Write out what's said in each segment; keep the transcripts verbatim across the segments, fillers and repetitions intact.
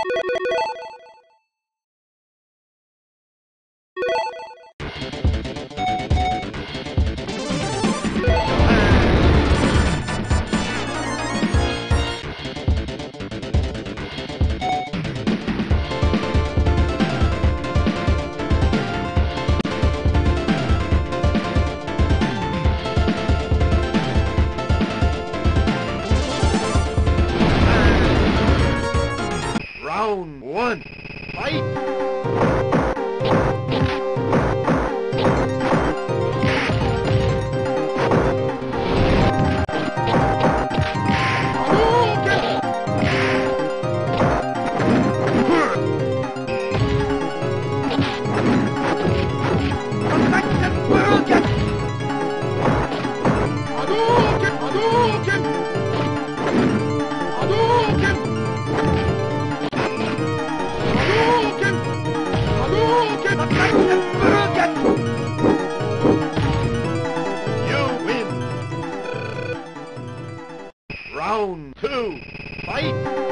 Round one, fight! Round two, fight!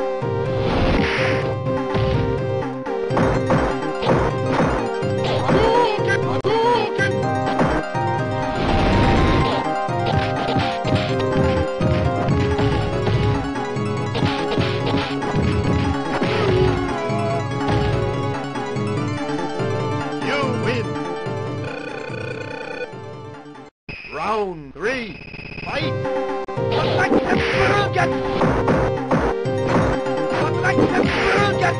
Round three, fight! Like the Bergen! Like the Bergen!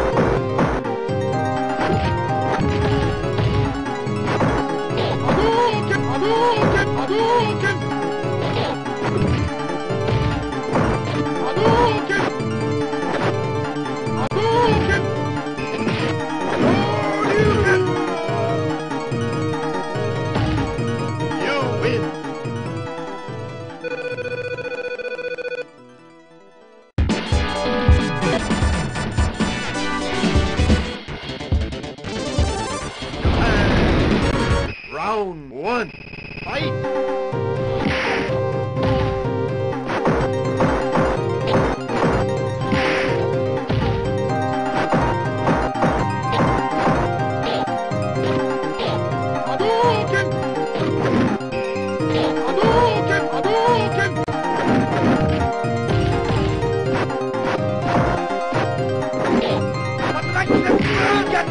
Hadouken! Hadouken! Hadouken! Hadouken! Hadouken! Hadouken! You win! Round one, fight! Hadouken! Hadouken! Hadouken! Like the Bergen!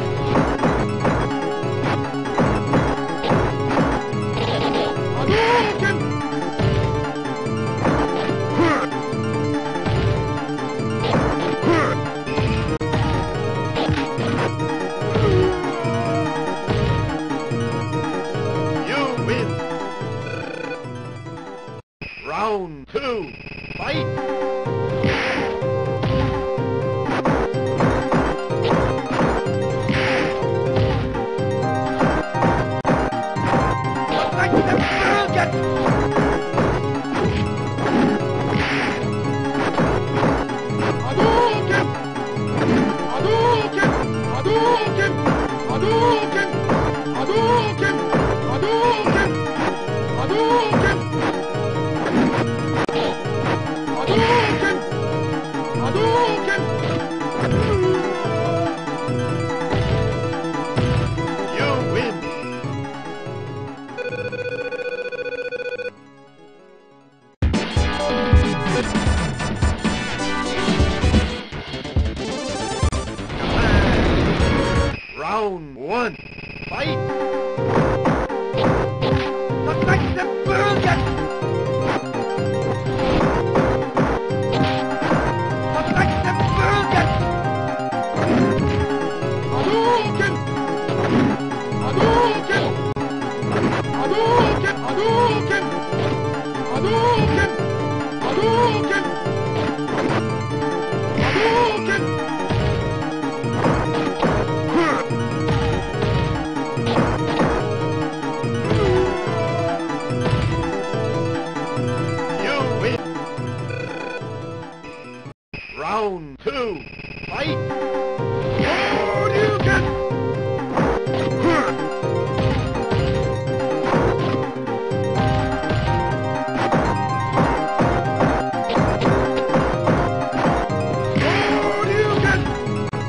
Round two, fight! Like the Bergen! Hadouken! Hadouken! Hadouken! Hadouken! Hadouken! Hadouken! Hadouken! Hadouken! Hadouken! You win! Round one, fight! Like the Bergen! Like the Bergen! Hadouken! Hadouken! Hadouken! Hadouken! Hadouken! Hadouken! Hadouken! Round two, fight! Hadouken! Hadouken!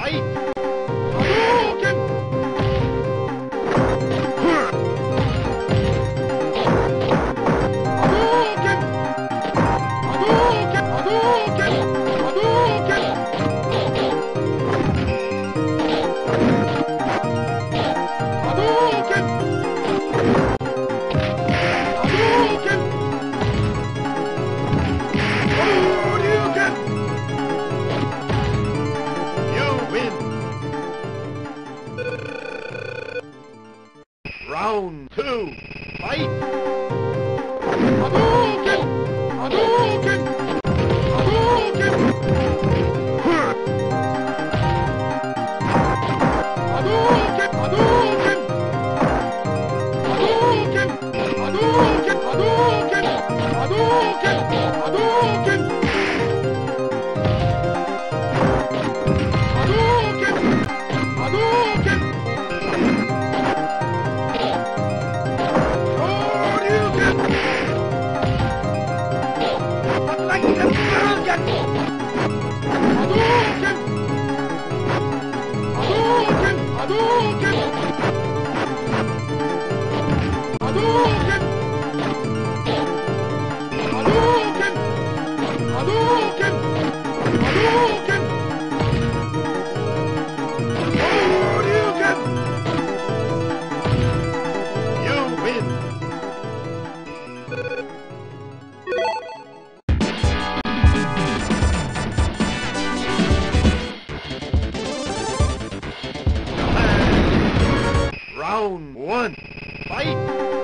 Fight! Hadouken! Hadouken! Hadouken! Hadouken! Hadouken! Hadouken! Hadouken! Hadouken! You win! Round two, fight! Hadouken! Hadouken! Hadouken! Hadouken! Hadouken! Hadouken! Hadouken! Hadouken! Hadouken! Hadouken! Hadouken! Hadouken! Hadouken! Like the Hadouken! Hadouken! Hadouken! Hadouken! Hadouken! Hadouken! Hadouken! Hadouken! Hadouken! You win! Round one, fight!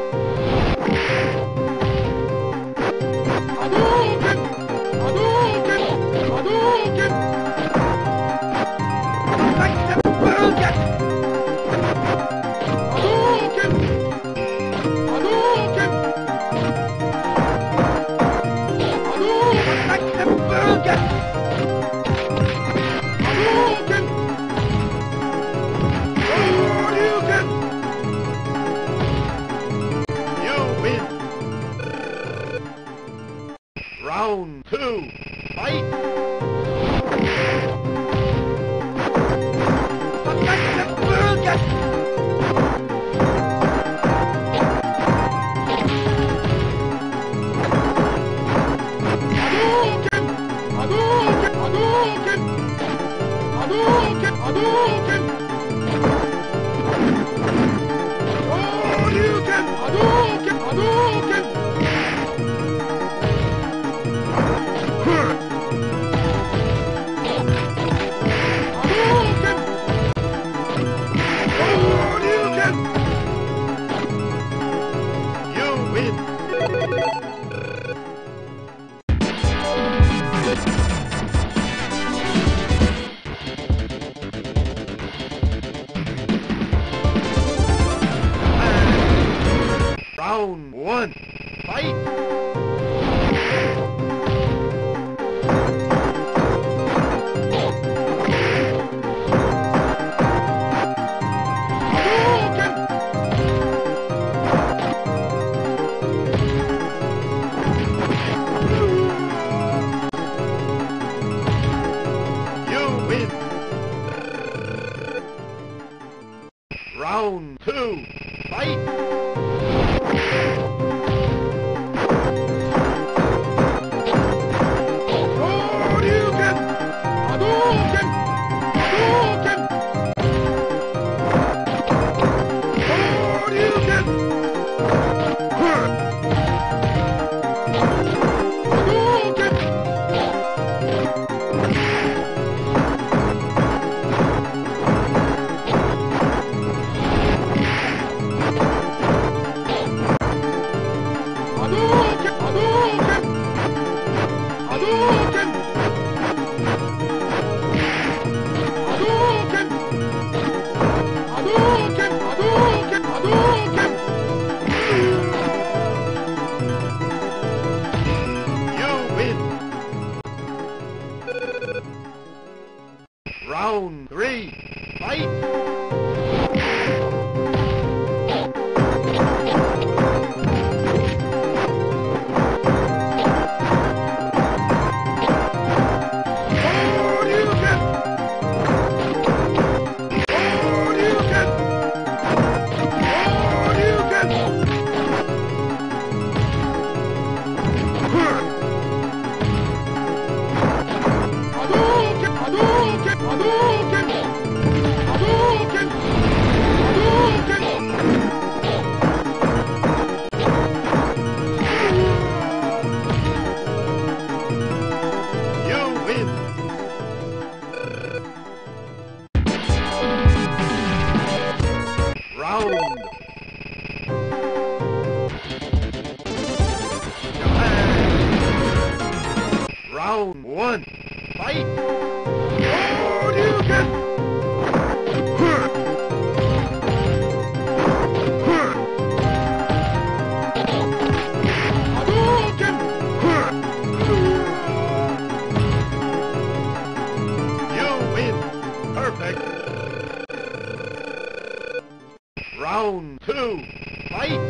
Hadouken! Hadouken! Hadouken! Like the Hadouken! Hadouken! Hadouken! Hadouken! Like the Hadouken! Hadouken! Hadouken! You win! Round two, fight! Like the Hadouken! Hadouken! Hadouken! Hadouken! Hadouken! Hadouken! Hadouken! Hadouken! Hadouken! Hadouken! Hadouken! You win! Round one, fight! Hadouken! You win! Round two, fight! Hadouken! Hadouken! Hadouken! Hadouken! Hadouken! Hadouken! Hadouken! Hadouken! Hadouken! Hadouken! Hadouken! Hadouken! You win! Round three, fight! Hadouken! Round two. Fight!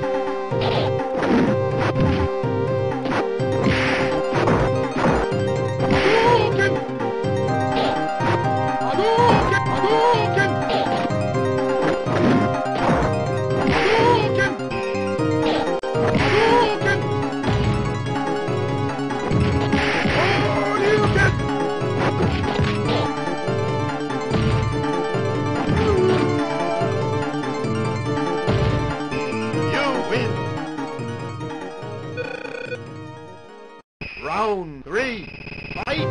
Hadouken! Hadouken! Hadouken! Hadouken! Hadouken! Hadouken! You win! Round three. Fight!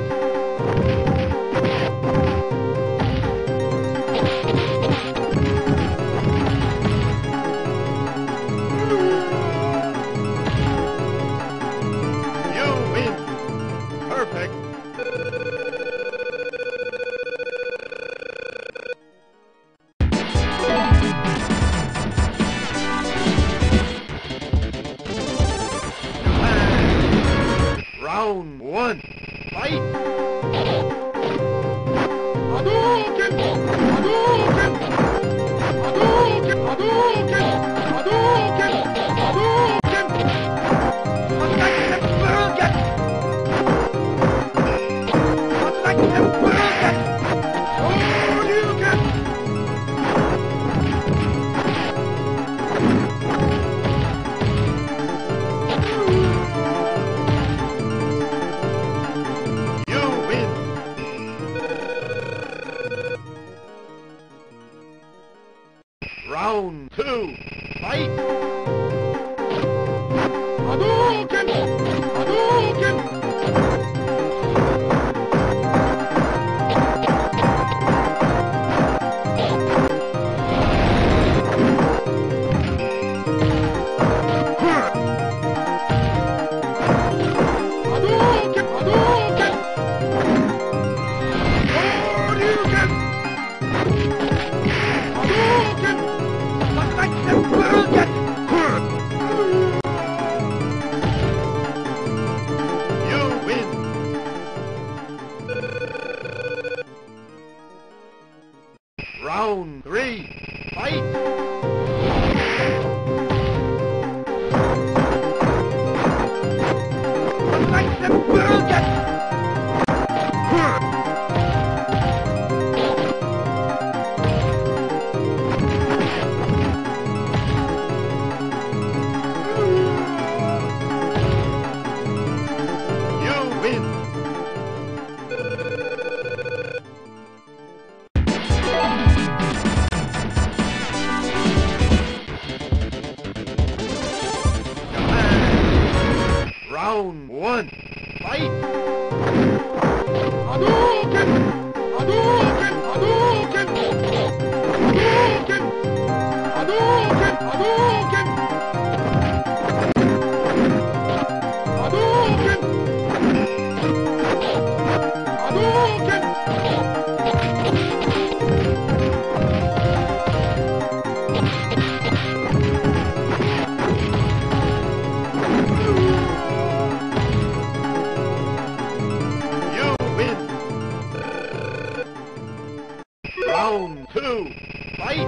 You win! Perfect! Round one. Fight! Hadouken! Hadouken! Hadouken! Hadouken! Hadouken! Hadouken! Attack the burger! Attack the burger! Hadouken! You win! Round two. Fight! Hadouken! Hadouken! Hadouken! Hadouken! Hadouken! Hadouken! Attack the burger! You win! Round three. Fight! Attack the burger! You win! Round one. Fight! Hadouken! Hadouken! Hadouken! Hadouken! Hadouken! Hadouken! Hadouken! Hadouken! You win! Round two. Fight!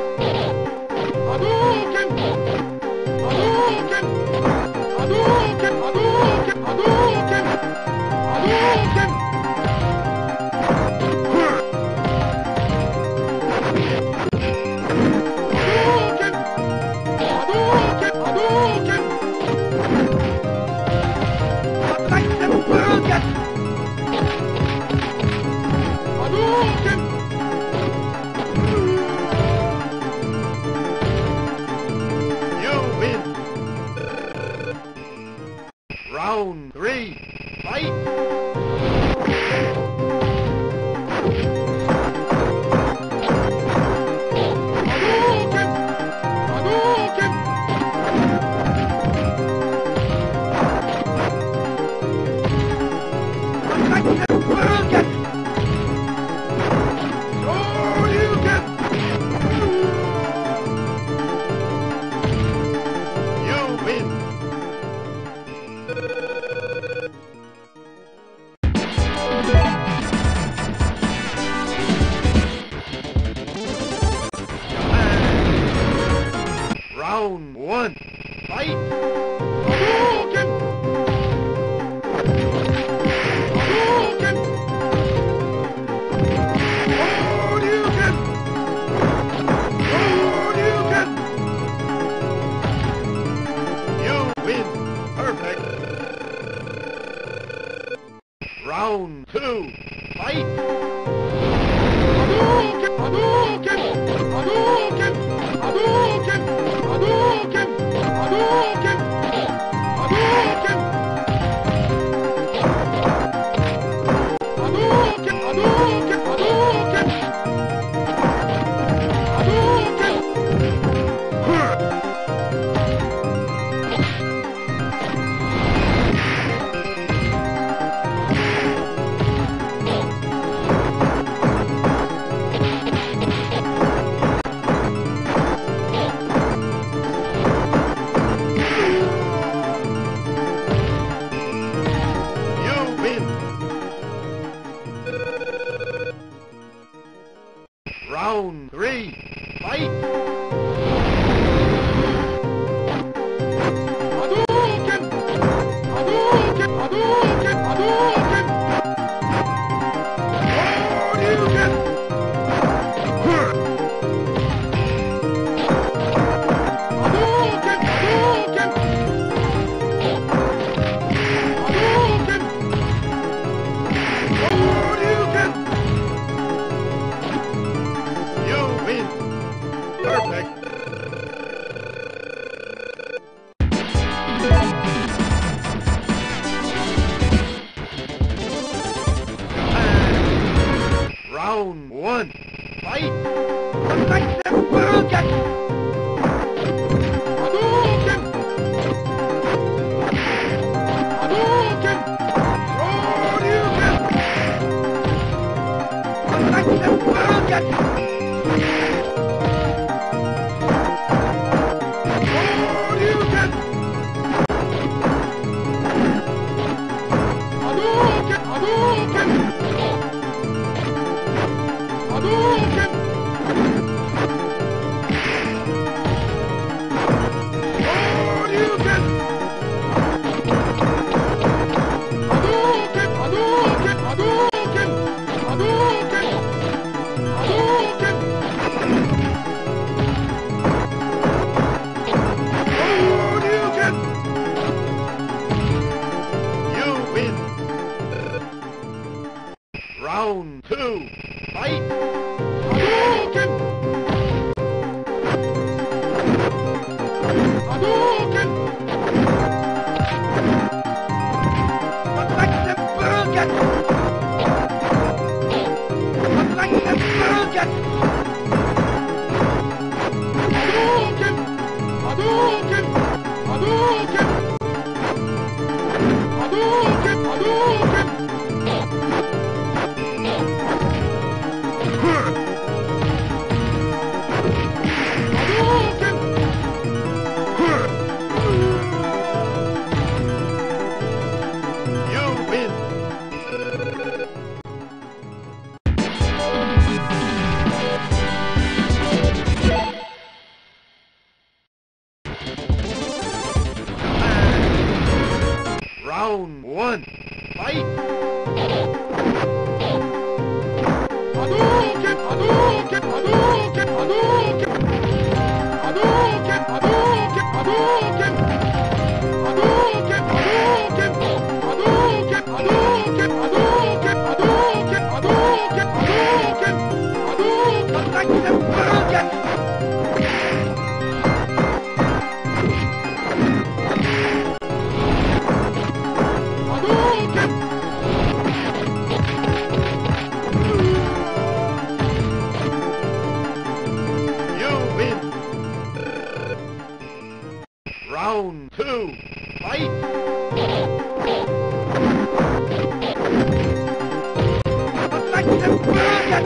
Hadouken! Hadouken! Hadouken! Hadouken! Hadouken! Hadouken! Hadouken! Hadouken! Hadouken! Attack the burger! Hadouken! You win! Round three. Round one. Fight! Hadouken! Hadouken! Hadouken! Hadouken! You win. Perfect. Round two. Fight! Hadouken! Hadouken! Hadouken! Hadouken! Hadouken! Hadouken! Hadouken! Hadouken! Hadouken! Hadouken! Hadouken! Round three. Fight! Hadouken! Hadouken! Hadouken! Hadouken! Hadouken! Hadouken! Hadouken! Hadouken! Hadouken! You win. Perfect. Round one. Fight! Hadouken! Hadouken! Hadouken! Hadouken! Round two. Fight! Hadouken! Hadouken! Hadouken! Hadouken! Hadouken! Hadouken! Hadouken! Hadouken! You win. Round one. Fight! Hadouken! Hadouken! Hadouken! Hadouken! Hadouken! Hadouken! Hadouken! Hadouken! Hadouken! Hadouken! Hadouken! Hadouken! Hadouken! Hadouken! Hadouken! Hadouken! Round two. Fight! Hadouken!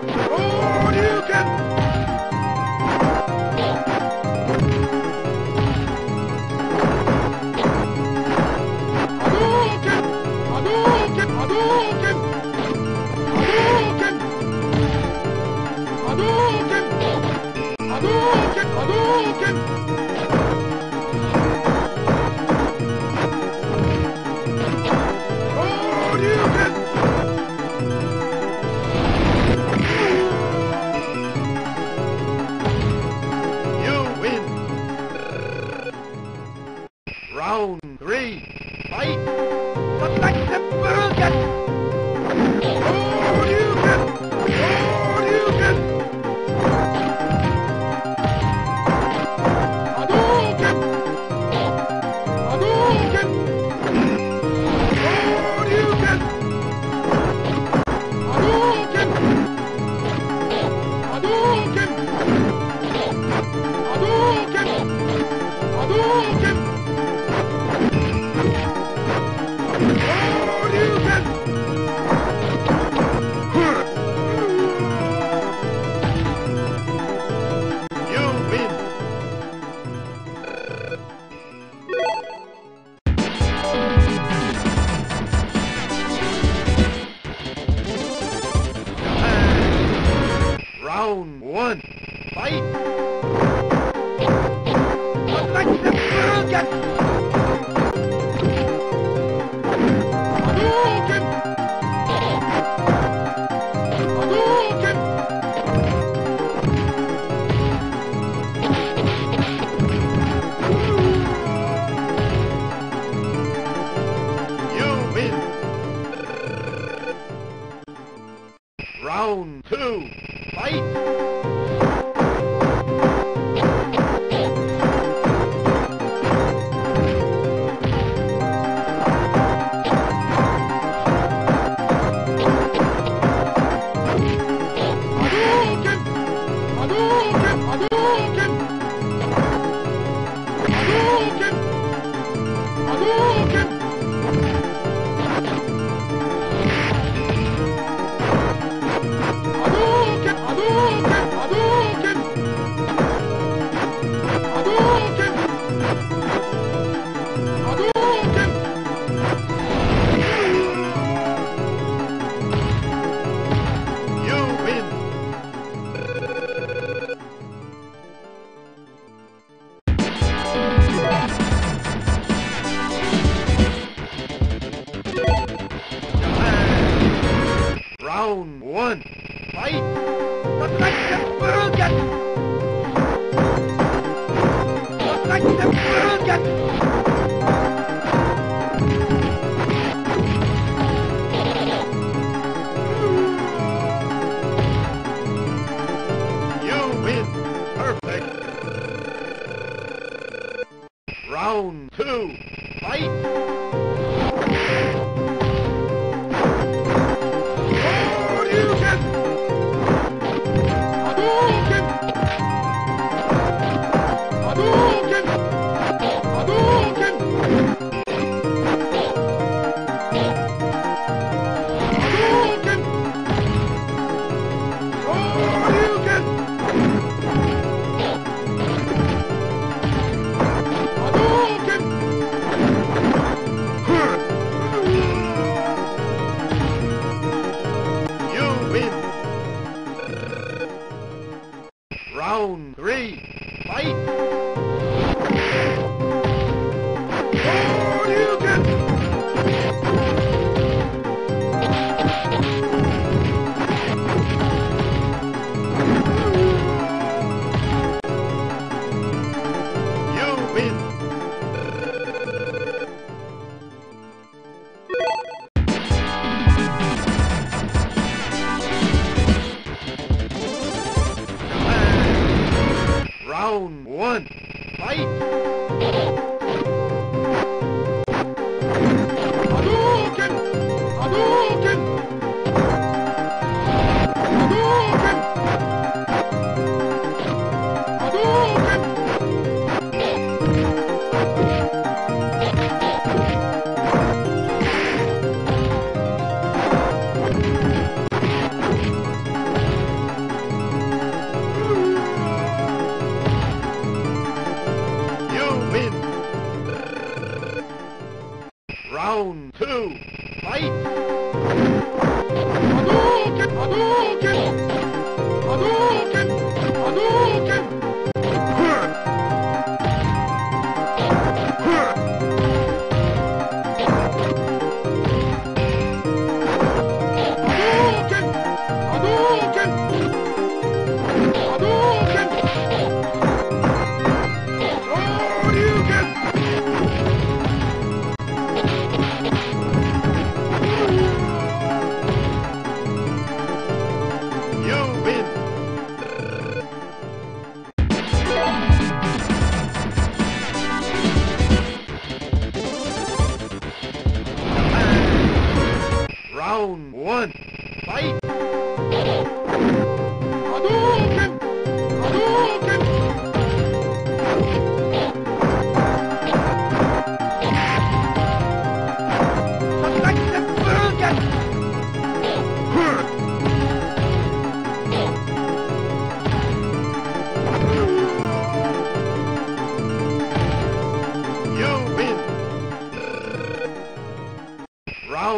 Hadouken! Hadouken! Hadouken! Hadouken! Hadouken! Hadouken! Hadouken! You win! Round three, fight! Select the Hadouken! Hadouken! Hadouken! Hadouken! Hadouken! Hadouken! Hadouken! Hadouken! Hadouken! Hadouken! Hadouken! You win! Round one, fight! Select the Hadouken! Hadouken! Hadouken! You win! Round two, fight! Hadouken! Hadouken! Hadouken! Hadouken! Hadouken! Hadouken! Hadouken! Hadouken! Hadouken! Hadouken! You win! Round one, fight! Select the Hadouken! Select the Hadouken! You win! Perfect! Round two, fight! Hadouken! Hadouken! Hadouken! Hadouken! Hadouken! Hadouken! Hadouken! You win! Round three, fight! Hadouken! You win! Round one, fight! Hadouken! Hadouken! Hadouken! Hadouken! You win! Round two, fight! Hadouken! Hadouken! Hadouken! Hadouken!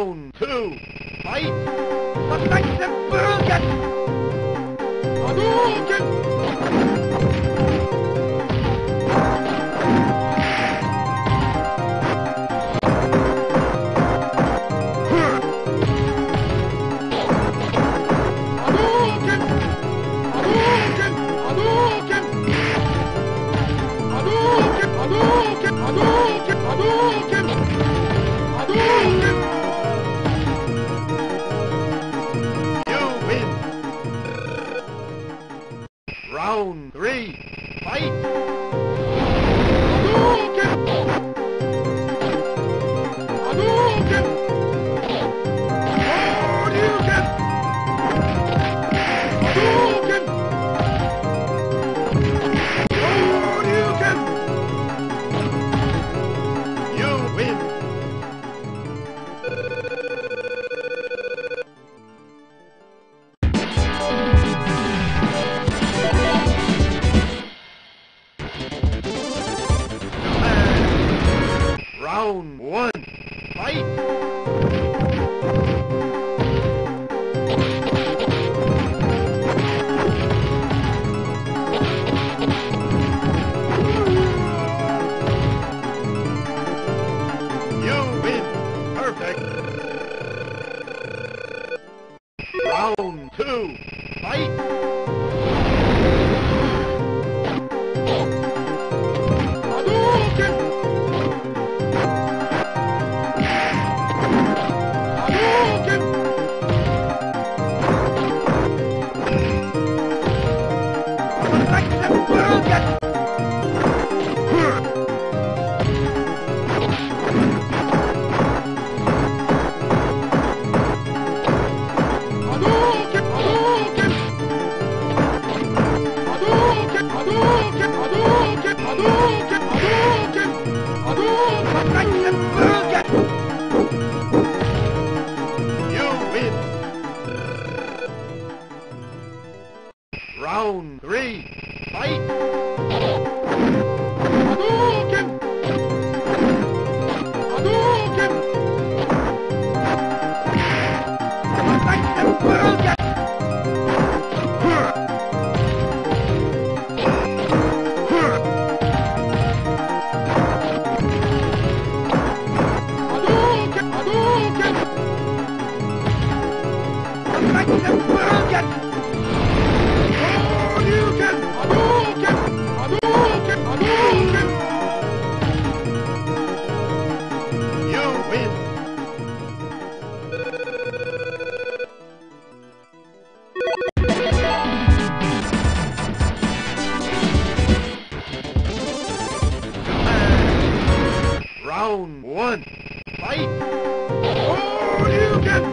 Round two, fight! Perfection Burger! Hadouken! Round three, fight! Hadouken! Hadouken! Hadouken! Hadouken! Hadouken! You win! Round one, fight! You win! Perfect! Round two, fight! Hadouken! Round three, fight! Hadouken! Hadouken! Perfection Burger! Hadouken! Hadouken! Perfection Burger! Hadouken! Hadouken! Hadouken! Hadouken! You win! Round one, fight! Hadouken!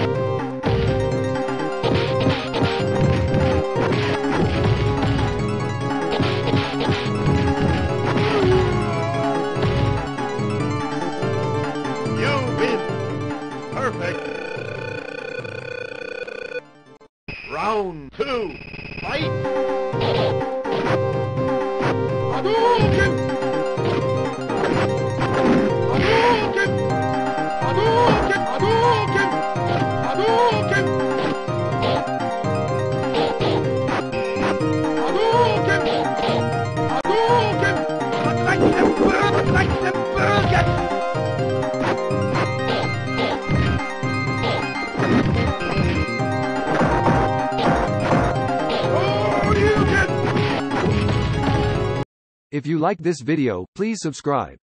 Perfect. Round two, fight! Hadouken! Hadouken! Hadouken! Hadouken! Hadouken! Hadouken! Hadouken! Perfection Burger! Perfection Burger! If you like this video, please subscribe.